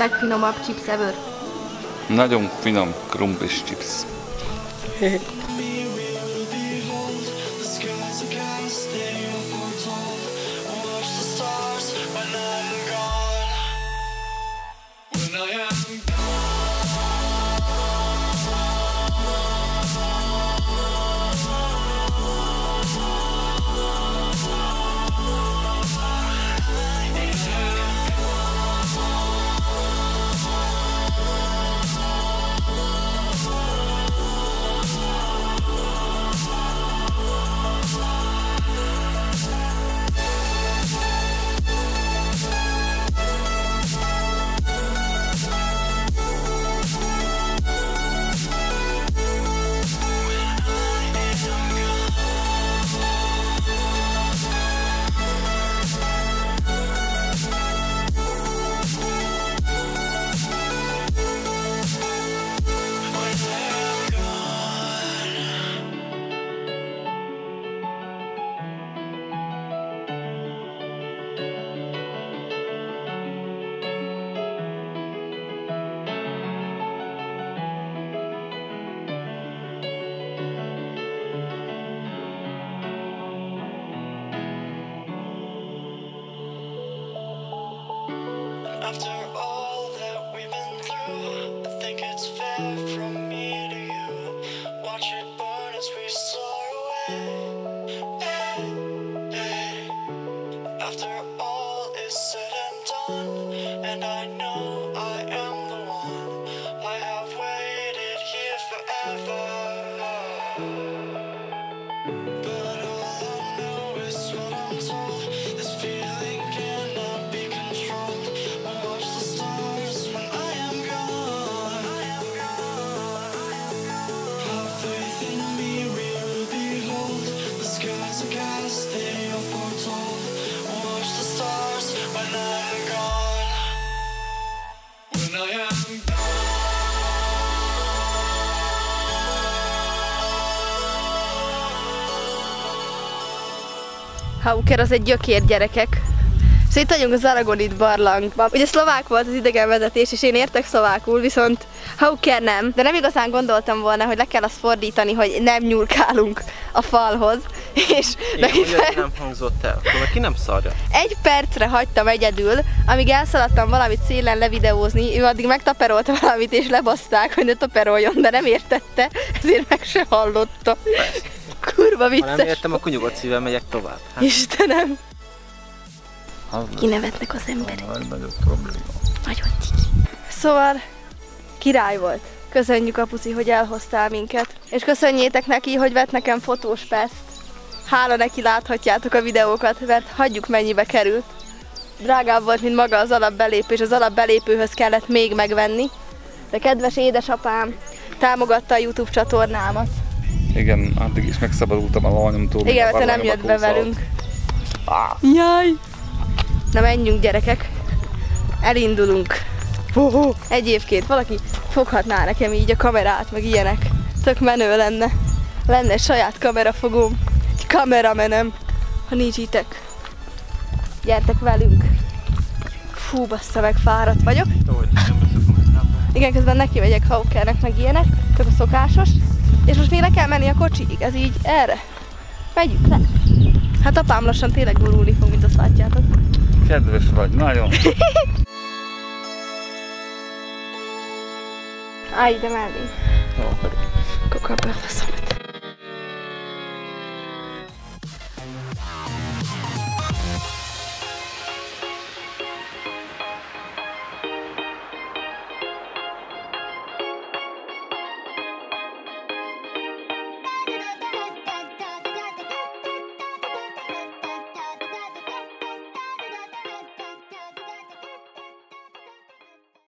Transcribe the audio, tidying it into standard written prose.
legfinomabb chips ever. Nagyon finom krumplis chips. After all that we've been through, I think it's fair from me to you. Watch it burn as we soar away. Hey, hey. After all is said and done, and I know I am the one, I have waited here forever. But all I know is what I'm told. This feeling cannot be controlled. Watch the stars when I am gone. Have faith in me, we will behold. The skies are cast, they are foretold. Watch the stars when I am gone. When I am gone. Hauker az egy gyökér, gyerekek. Szóval itt vagyunk az Aragonit barlangban. Ugye szlovák volt az idegenvezetés, és én értek szlovákul, viszont Hauker nem. De nem igazán gondoltam volna, hogy le kell azt fordítani, hogy nem nyúlkálunk a falhoz. És nem hangzott el, akkor ki nem szarja. Egy percre hagytam egyedül, amíg elszaladtam valamit szélen levideózni, ő addig megtaperolta valamit, és lebaszták, hogy ne taperoljon, de nem értette, ezért meg se hallotta. Kurva vicces. Ha nem értem, akkor nyugodt szívvel megyek tovább. Hát. Istenem. Kinevetnek az emberek. Nagyobb probléma. Nagyon ciki. Szóval király volt. Köszönjük, apuci, hogy elhoztál minket. És köszönjétek neki, hogy vett nekem fotós paszt. Hála neki, láthatjátok a videókat, mert hagyjuk, mennyibe került. Drágább volt, mint maga az alapbelépő, és az alapbelépőhöz kellett még megvenni. De kedves édesapám támogatta a YouTube csatornámat. Igen, addig is megszabadultam a lányomtól. Igen, mert te nem jött be velünk. Jaj! Na menjünk, gyerekek! Elindulunk! Egyébként valaki foghatná nekem így a kamerát, meg ilyenek. Tök menő lenne. Lenne egy saját kamerafogóm, egy kameramenem, ha nincs itek. Gyertek velünk! Fú, bassza, meg fáradt vagyok. Igen, közben neki megyek Haukernek, meg ilyenek, csak a szokásos. És most még le kell menni a kocsiig, ez így erre. Megyünk le. Hát apám lassan tényleg gurulni fog, mint azt látjátok. Kedves vagy, nagyon. Állj ide mellé. Akkor befaszom.